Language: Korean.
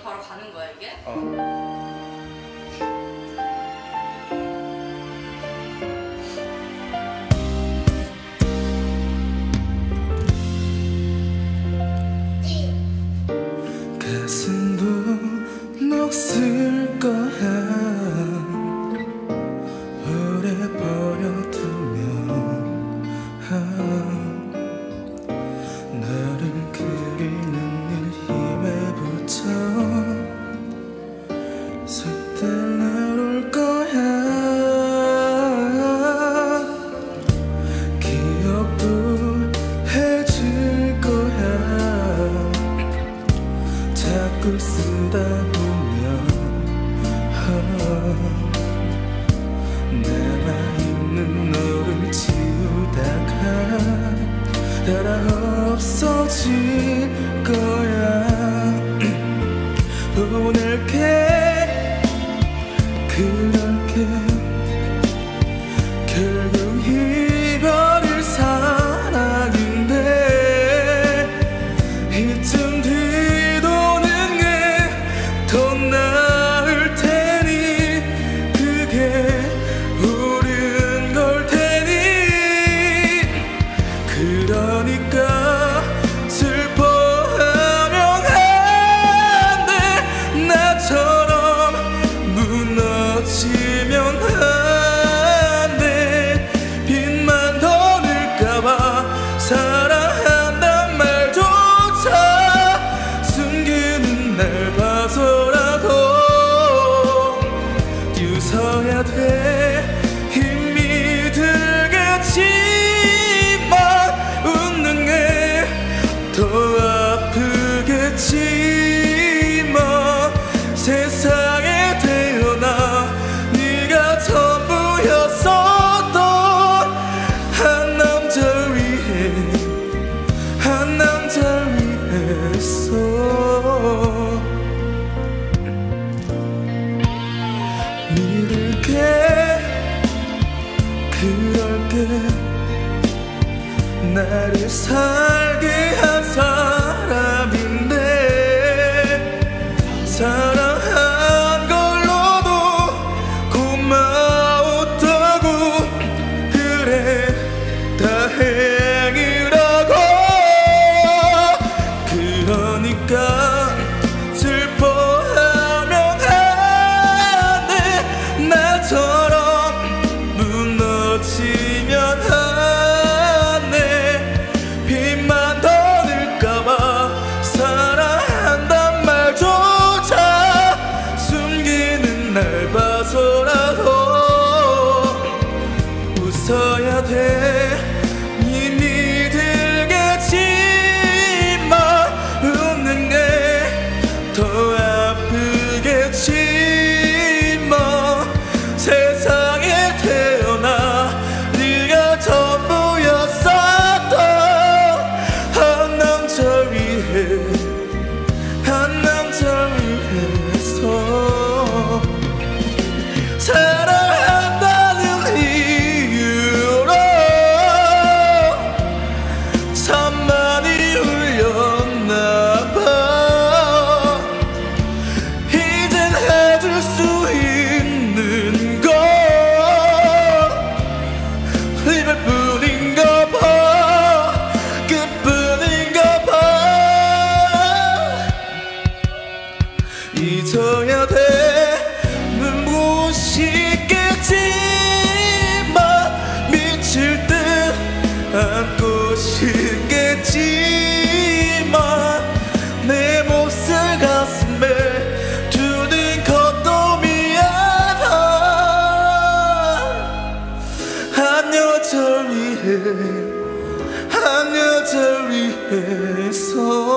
바로 가는 거야 이게? 가슴도 녹슬 거야. 오래 버려두면 너를 그리는 일 힘에 붙여 색달러 올 거야. 기억도 해질 거야. 자꾸 쓰다 보면 남아있는 너를 지우다가 따라 없어질 거야. 보낼게 그럴게 결국 이별을 사랑인데 이쯤 뒤도는 게 더 나을 테니 그게 옳은 걸 테니 그러니까 슬퍼하면 안 돼. 나처럼 무너지면 안 돼. 빛만 더 늘까봐 사랑한단 말조차 숨기는 날 봐서라도 웃어야 돼. 힘이 들겠지만 웃는 게 더 아프겠지만 세상에 태어나 네가 전부였었던 한 남자 위해 한 남자 위해서 믿을게 그럴게 나를 살게 한 사람인데 사랑한 걸로도 고마웠다고 그래 다행이라고. 그러니까 슬퍼하면 안 돼. 나처럼 무너지면 안 돼. 빛만 더 늘까봐 사랑한단 말조차 숨기는 날 봐서라도 웃어야 돼. 힘이 들겠지만 웃는 게 더 아프겠지만 세상에 태어나 네가 전부였었던 한 남자 위해 한 남자 위해서 사랑한다는 이유로 참 많이 울렸나봐. 이젠 해줄 수 있는 건 이별뿐인가 봐. 끝뿐인가 봐. 잊어야 돼. 눈부시 있겠지만 미칠 듯 안고 싶겠지만 내 몫을 가슴에 두는 것도 미안한 한 여자 위해 한 여자 위해서